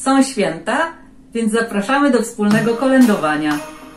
są święta, więc zapraszamy do wspólnego kolędowania.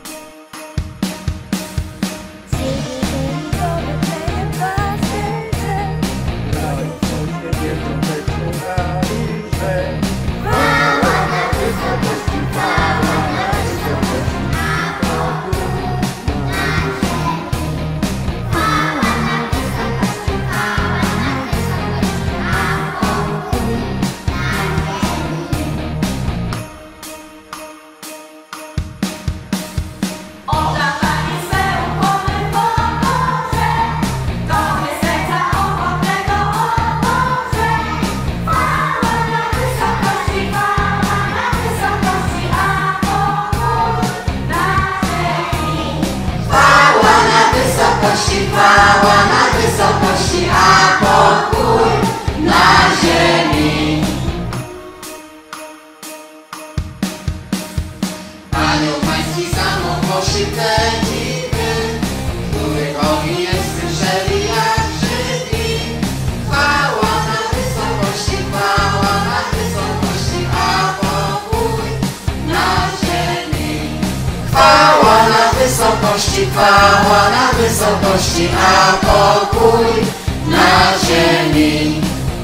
Chwała na wysokości, a pokój na ziemi. Anioł Pański samogłosi te dziwy, których oni nie słyszeli jak Żydzi. Chwała na wysokości, a pokój na ziemi. Chwała na wysokości, a pokój na ziemi.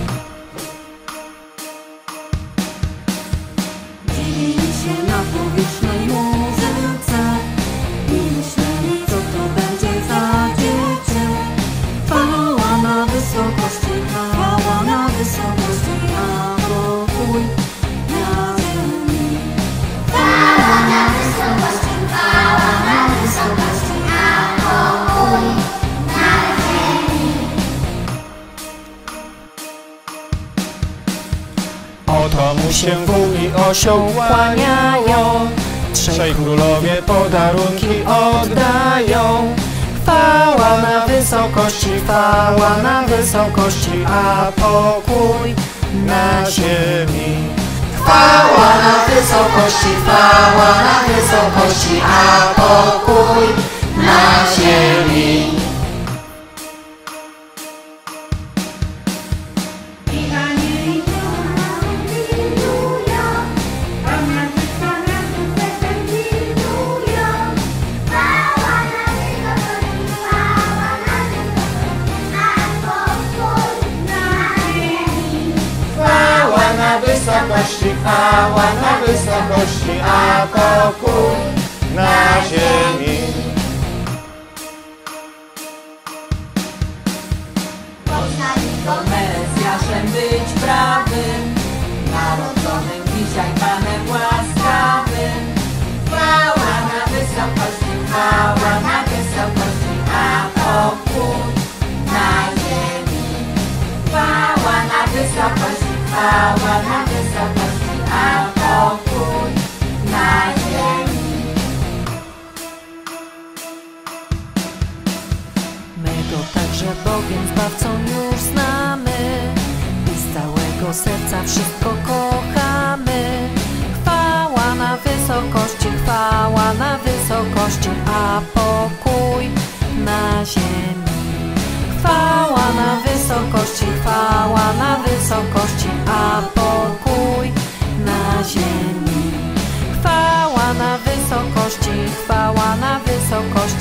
Dzielili się na powierzchnej muzyce i myśleli, co to będzie za dziecię. Chwała na wysokości, a pokój na ziemi. Chwała na wysokości, Oto mu się wół i osioł kłaniają, trzej królowie podarunki oddają. Chwała na wysokości, a pokój na ziemi. Chwała na wysokości, a pokój na ziemi. Chwała na wysokości, a pokój na ziemi. Poznali go Mesjaszem być prawym, narodzonym dzisiaj Panem łaskawym. Chwała na wysokości, a pokój na ziemi. Chwała na wysokości, a pokój na ziemi. My go także Bogiem Zbawcą już znamy i z całego serca wszystko kochamy. Chwała na wysokości, a pokój na ziemi. Chwała na wysokości, a pokój na ziemi. Chwała na wysokości,